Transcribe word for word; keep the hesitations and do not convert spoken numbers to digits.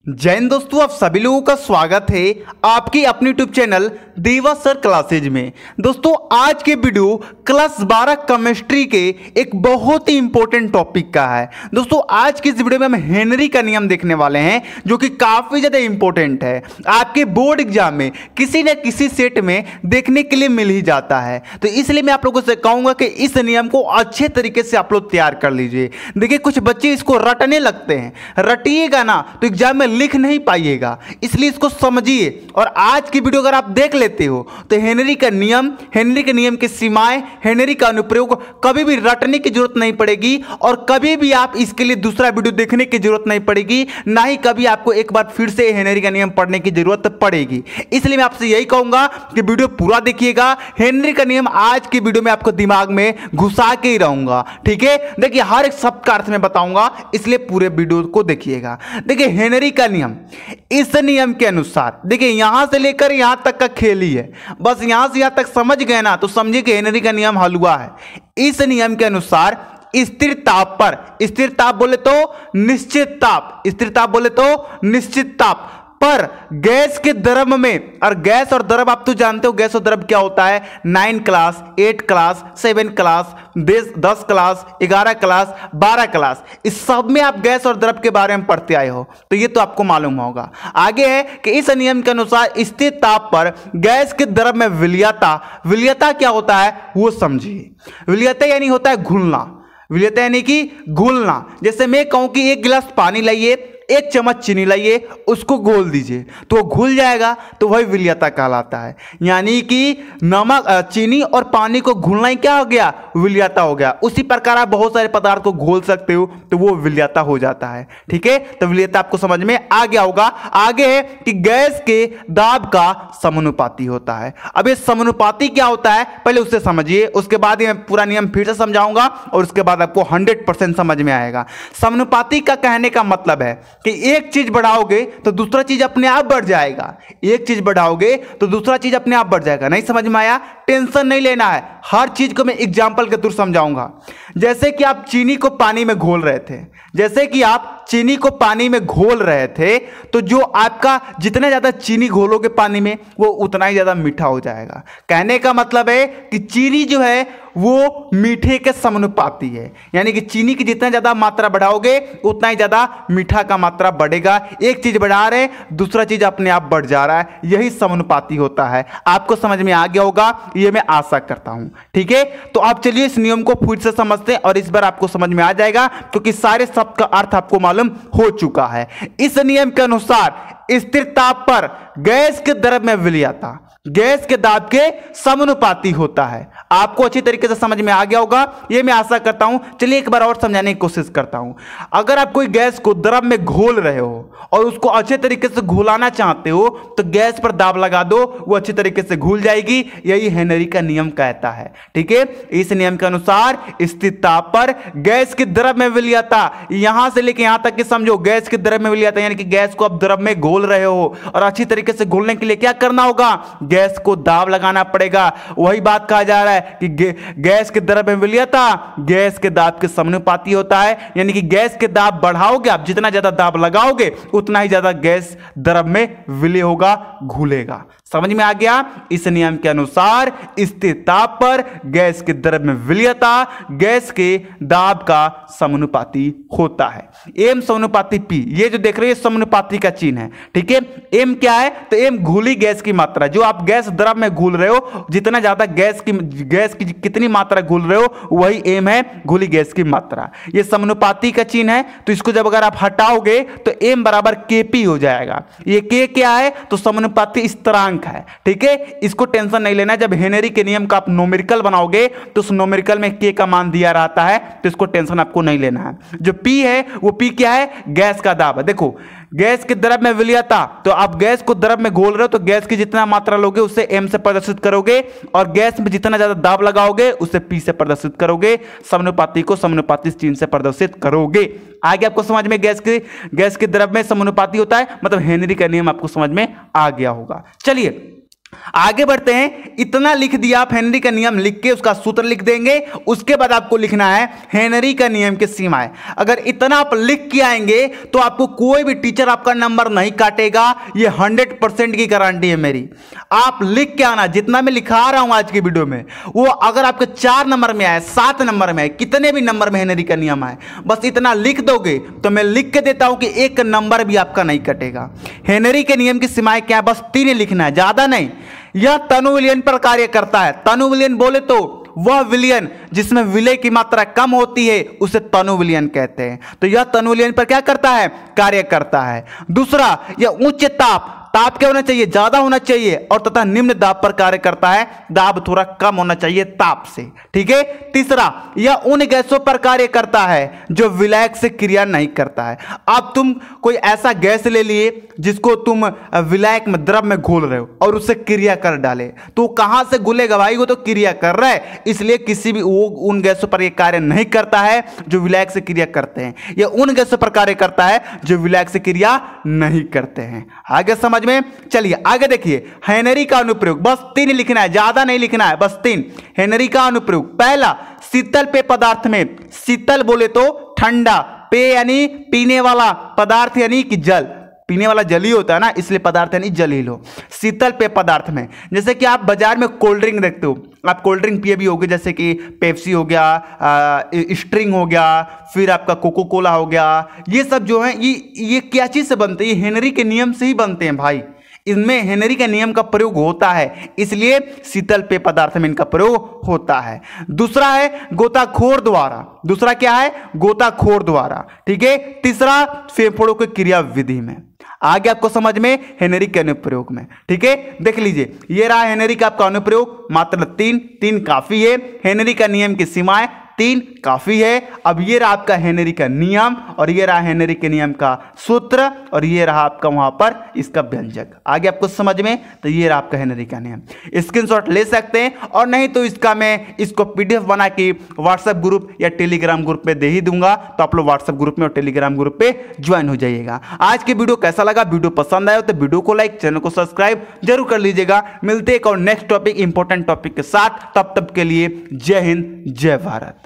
जय हिंद दोस्तों, आप सभी लोगों का स्वागत है आपकी अपनी YouTube channel Deva sir classes में। दोस्तों आज के वीडियो क्लास बारह केमिस्ट्री के एक बहुत ही इंपॉर्टेंट टॉपिक का है। दोस्तों आज की इस वीडियो में हम हेनरी का नियम देखने वाले हैं जो कि काफी ज्यादा इंपॉर्टेंट है। आपके बोर्ड एग्जाम में किसी न किसी सेट में देखने के लिए मिल ही जाता है, तो इसलिए मैं आप लोगों से कहूंगा कि इस नियम को अच्छे तरीके से आप लोग तैयार कर लीजिए। देखिए कुछ बच्चे इसको रटने लगते हैं, रटिएगा ना तो एग्जाम में लिख नहीं पाइएगा, इसलिए इसको समझिए। और आज की वीडियो अगर आप देख लेते हो तो हेनरी का नियम, हेनरी के नियम की सीमाएं, हेनरी का अनुप्रयोग कभी भी रटने की जरूरत नहीं पड़ेगी और कभी भी आप इसके लिए दूसरा वीडियो देखने की जरूरत नहीं पड़ेगी, ना ही कभी आपको एक बार फिर से हेनरी का नियम पढ़ने की जरूरत पड़ेगी। इसलिए मैं आपसे यही कहूंगा कि वीडियो पूरा देखिएगा। हेनरी का नियम आज की वीडियो में आपको दिमाग में घुसा के ही रहूंगा, ठीक है। देखिए हर एक शब्द का अर्थ में बताऊंगा, इसलिए पूरे वीडियो को देखिएगा। देखिए हेनरी का नियम, इस नियम के अनुसार देखिए यहां से लेकर यहां तक का खेल ही है, बस यहां से यहां तक समझ गए ना तो समझिए कि हेनरी का नियम हलवा है। इस नियम के अनुसार स्थिर ताप पर, स्थिर ताप बोले तो निश्चित ताप, स्थिर ताप बोले तो निश्चित ताप पर गैस के द्रव में, और गैस और द्रव आप तो जानते हो गैस और द्रव क्या होता है, nine class, eight class, seven class, दस क्लास, ग्यारह क्लास, बारह क्लास, इस सब में आप गैस और द्रव के बारे में पढ़ते आए हो, तो ये तो आपको मालूम होगा। आगे है कि इस नियम के अनुसार स्थिर ताप पर गैस के द्रव में विलयता, विलयता क्या होता है वो समझिए। विलयता यानी होता है घुलना, विलयता यानी कि घुलना। जैसे मैं कहूं कि एक गिलास पानी लाइए, एक चम्मच चीनी लाइए, उसको घोल दीजिए तो वो घुल जाएगा, तो वही विलयता कहलाता है। यानी कि नमक, चीनी और पानी को घुलना ही क्या हो गया, विलयता हो गया। उसी प्रकार आप बहुत सारे पदार्थ को घोल सकते हो तो वो विलयता हो जाता है, ठीक है। तो विलयता आपको समझ में आ गया होगा। आगे है कि गैस के दाब का समानुपाती होता है। अब ये समानुपाती क्या होता है पहले उससे समझिए, उसके बाद ही मैं पूरा नियम फिर से समझाऊंगा और उसके बाद आपको हंड्रेड परसेंट समझ में आएगा। समानुपाती का कहने का मतलब है कि एक चीज बढ़ाओगे तो दूसरा चीज अपने आप बढ़ जाएगा, एक चीज बढ़ाओगे तो दूसरा चीज अपने आप बढ़ जाएगा। नहीं समझ में आया, टेंशन नहीं लेना है, हर चीज को मैं एग्जांपल के थ्रू समझाऊंगा। जैसे कि आप चीनी को पानी में घोल रहे थे, जैसे कि आप चीनी को पानी में घोल रहे थे, तो जो आपका जितना ज्यादा चीनी घोलोगे पानी में वो उतना ही ज्यादा मीठा हो जाएगा। कहने का मतलब है कि चीनी जो है वो मीठे के समानुपाती है, यानी कि चीनी की जितना ज्यादा मात्रा बढ़ाओगे उतना ही ज्यादा मीठा का मात्रा बढ़ेगा। एक चीज बढ़ा रहे दूसरा चीज अपने आप बढ़ जा रहा है, यही समानुपाती होता है। आपको समझ में आ गया होगा, ये मैं आशा करता हूं, ठीक है। तो आप चलिए इस नियम को फिर से समझते हैं और इस बार आपको समझ में आ जाएगा क्योंकि सारे शब्द का अर्थ आपको मालूम हो चुका है। इस नियम के अनुसार स्थिर ताप पर गैस के द्रव में विलयता गैस के दाब के समानुपाती होता है। आपको अच्छी तरीके से समझ में आ गया होगा, यह मैं आशा करता हूं। चलिए एक बार और समझाने की कोशिश करता हूं। अगर आप कोई गैस को द्रव में घोल रहे हो और उसको अच्छे तरीके से घुलाना चाहते हो तो गैस पर दाब लगा दो, वो अच्छी तरीके से घुल जाएगी। यही हेनरी का नियम कहता है, ठीक है। इस नियम के अनुसार स्थिर ताप पर गैस के द्रव में विलयता, यहां से लेकर यहां तक कि समझो गैस के द्रव में विलयता यानी कि गैस को आप द्रव में घोल रहे हो और अच्छी तरीके से घोलने के लिए क्या करना होगा, गैस को दाब लगाना पड़ेगा। वही बात कहा जा रहा है कि गैस के द्रव में विलयता गैस के दाब के समानुपाती होता है, यानी कि गैस के दाब बढ़ाओगे आप, जितना ज्यादा दाब लगाओगे उतना ही ज्यादा गैस द्रव में विलय होगा, घुलेगा। समझ में आ गया। इस नियम के अनुसार स्थिर ताप पर गैस के द्रव में विलयता गैस के दाब का समानुपाती होता है। एम समानुपाती पी, ये जो देख रहे हैं समानुपाती का चिन्ह है, ठीक है। एम क्या है तो एम घुली गैस की मात्रा, जो आप गैस द्रव में घुल रहे हो, जितना ज्यादा गैस की गैस की कितनी मात्रा घुल रहे हो वही एम है, घुली गैस की मात्रा। ये समानुपाती का चिन्ह है, तो इसको जब अगर आप हटाओगे तो एम बराबर केपी हो जाएगा। ये के क्या है तो समानुपाती स्थिरांक है, ठीक है। इसको टेंशन नहीं लेना, जब हेनरी के नियम का आप न्यूमेरिकल बनाओगे तो उस न्यूमेरिकल में के का मान दिया रहता है, तो इसको टेंशन आपको नहीं लेना है। जो पी है वो पी क्या है, गैस का दाब। देखो गैस के द्रव में विलयता, तो आप गैस को द्रव में घोल रहे हो तो गैस की जितना मात्रा लोगे उससे एम से प्रदर्शित करोगे और गैस में जितना ज्यादा दाब लगाओगे उससे पी से प्रदर्शित करोगे, समानुपाती को समानुपाती चिन्ह से प्रदर्शित करोगे। आगे आपको समझ में गैस के गैस के द्रव में समानुपाती होता है, मतलब हेनरी का नियम आपको समझ में आ गया होगा। चलिए आगे बढ़ते हैं। इतना लिख दिया आप, हेनरी का नियम लिख के उसका सूत्र लिख देंगे। उसके बाद आपको लिखना है हेनरी का नियम की सीमाएं। अगर इतना आप लिख के आएंगे तो आपको कोई भी टीचर आपका नंबर नहीं काटेगा, ये हंड्रेड परसेंट की गारंटी है मेरी। आप लिख के आना, जितना मैं लिखा रहा हूं आज की वीडियो में, वो अगर आपके चार नंबर में आए, सात नंबर में आए, कितने भी नंबर में हेनरी का नियम आए, बस इतना लिख दोगे तो मैं लिख के देता हूं कि एक नंबर भी आपका नहीं कटेगा। हेनरी के नियम की सीमाएं क्या है, बस तीन लिखना है, ज्यादा नहीं। यह तनु विलयन पर कार्य करता है। तनु विलयन बोले तो वह विलयन जिसमें विलय की मात्रा कम होती है उसे तनु विलयन कहते हैं। तो यह तनु विलयन पर क्या करता है, कार्य करता है। दूसरा, यह उच्च ताप, ताप क्या होना चाहिए, ज्यादा होना चाहिए, और तथा निम्न दाब पर कार्य करता है, दाब थोड़ा कम होना चाहिए ताप से। ठीक है। तीसरा, यह उन गैसों पर कार्य करता है जो विलायक से क्रिया नहीं करता है। अब तुम कोई ऐसा गैस ले लिए जिसको तुम विलायक में, द्रव में घोल रहे हो और उससे क्रिया कर डाले, तो कहां से घुलेगा भाई, वो तो क्रिया कर रहा है, इसलिए किसी भी वो उन गैसों पर यह कार्य नहीं करता है जो विलायक से क्रिया करते हैं। यह उन गैसों पर कार्य करता है जो विलायक से क्रिया नहीं करते हैं। आगे समझ में, चलिए आगे देखिए। हेनरी का अनुप्रयोग, बस तीन लिखना है, ज्यादा नहीं लिखना है, बस तीन। हेनरी का अनुप्रयोग, पहला, शीतल पेय पदार्थ में, शीतल बोले तो ठंडा, पेय यानी पीने वाला, पदार्थ यानी कि जल, पीने वाला जल ही होता है ना, इसलिए पदार्थ यानी जल ही लो। शीतल पेय पदार्थ में, जैसे कि आप बाजार में कोल्ड ड्रिंक देखते हो, आप कोल्ड ड्रिंक पिए भी होगे, जैसे कि पेप्सी हो गया, आ, स्ट्रिंग हो गया, फिर आपका कोको कोला हो गया, ये सब जो है ये ये क्या चीज से बनते हैं, ये हेनरी के नियम से ही बनते हैं भाई। इनमें हेनरी का नियम का प्रयोग होता है, इसलिए शीतल पेय पदार्थ में इनका प्रयोग होता है। दूसरा है गोताखोर द्वारा, दूसरा क्या है, गोताखोर द्वारा। ठीक है। तीसरा, फेफड़ों की क्रिया विधि में। आगे आपको समझ में, हेनरी के अनुप्रयोग में। ठीक है। देख लीजिए, ये रहा हेनरी का आपका अनुप्रयोग, मात्र तीन, तीन काफी है। हेनरी का नियम की सीमाएं, तीन काफी है। अब ये रहा आपका हेनरी का नियम, और ये रहा हेनरी के नियम का सूत्र, और ये रहा आपका वहां पर इसका व्यंजक। आगे आपको समझ में, तो ये रहा आपका हेनरी का नियम। स्क्रीनशॉट ले सकते हैं, और नहीं तो इसका मैं इसको पीडीएफ बना के व्हाट्सएप ग्रुप या टेलीग्राम ग्रुप पे दे ही दूंगा, तो आप लोग व्हाट्सएप ग्रुप में और टेलीग्राम ग्रुप पे ज्वाइन हो जाइएगा। आज की वीडियो कैसा लगा, वीडियो पसंद आया तो वीडियो को लाइक, चैनल को सब्सक्राइब जरूर कर लीजिएगा। मिलते एक और नेक्स्ट टॉपिक, इंपॉर्टेंट टॉपिक के साथ, तब तक के लिए जय हिंद, जय भारत।